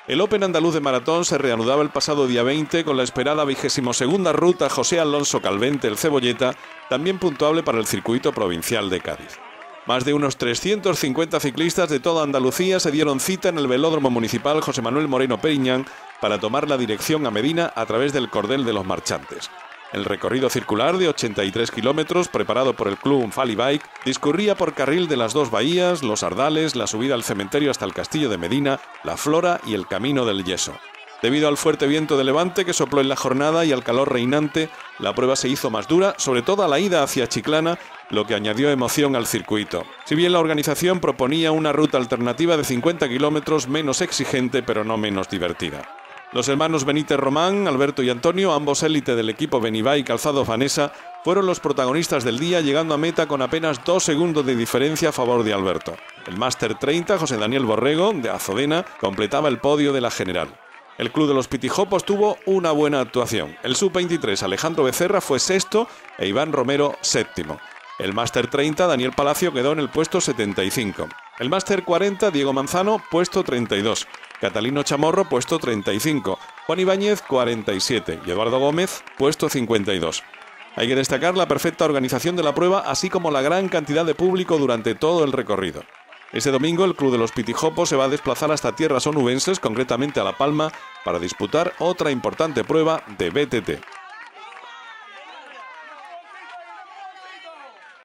El Open andaluz de maratón se reanudaba el pasado día 20 con la esperada 22ª ruta José Alonso Calvente el Cebolleta, también puntuable para el circuito provincial de Cádiz. Más de unos 350 ciclistas de toda Andalucía se dieron cita en el velódromo municipal José Manuel Moreno Periñán para tomar la dirección a Medina a través del Cordel de los Marchantes. El recorrido circular de 83 kilómetros, preparado por el club Unfali Bike, discurría por carril de las dos bahías, los Ardales, la subida al cementerio hasta el castillo de Medina, la Flora y el Camino del Yeso. Debido al fuerte viento de levante que sopló en la jornada y al calor reinante, la prueba se hizo más dura, sobre todo a la ida hacia Chiclana, lo que añadió emoción al circuito. Si bien la organización proponía una ruta alternativa de 50 kilómetros menos exigente, pero no menos divertida. Los hermanos Benítez Román, Alberto y Antonio, ambos élite del equipo Benibay Calzados Vanessa, fueron los protagonistas del día, llegando a meta con apenas 2 segundos de diferencia a favor de Alberto. El Máster 30, José Daniel Borrego, de Azodena, completaba el podio de la general. El club de los Pitijopos tuvo una buena actuación. El Sub-23, Alejandro Becerra, fue sexto e Iván Romero séptimo. El Máster 30, Daniel Palacio, quedó en el puesto 75. El Máster 40, Diego Manzano, puesto 32. Catalino Chamorro, puesto 35. Juan Ibáñez, 47. Y Eduardo Gómez, puesto 52. Hay que destacar la perfecta organización de la prueba, así como la gran cantidad de público durante todo el recorrido. Este domingo el club de los Pitijopos se va a desplazar hasta tierras onubenses, concretamente a La Palma, para disputar otra importante prueba de BTT.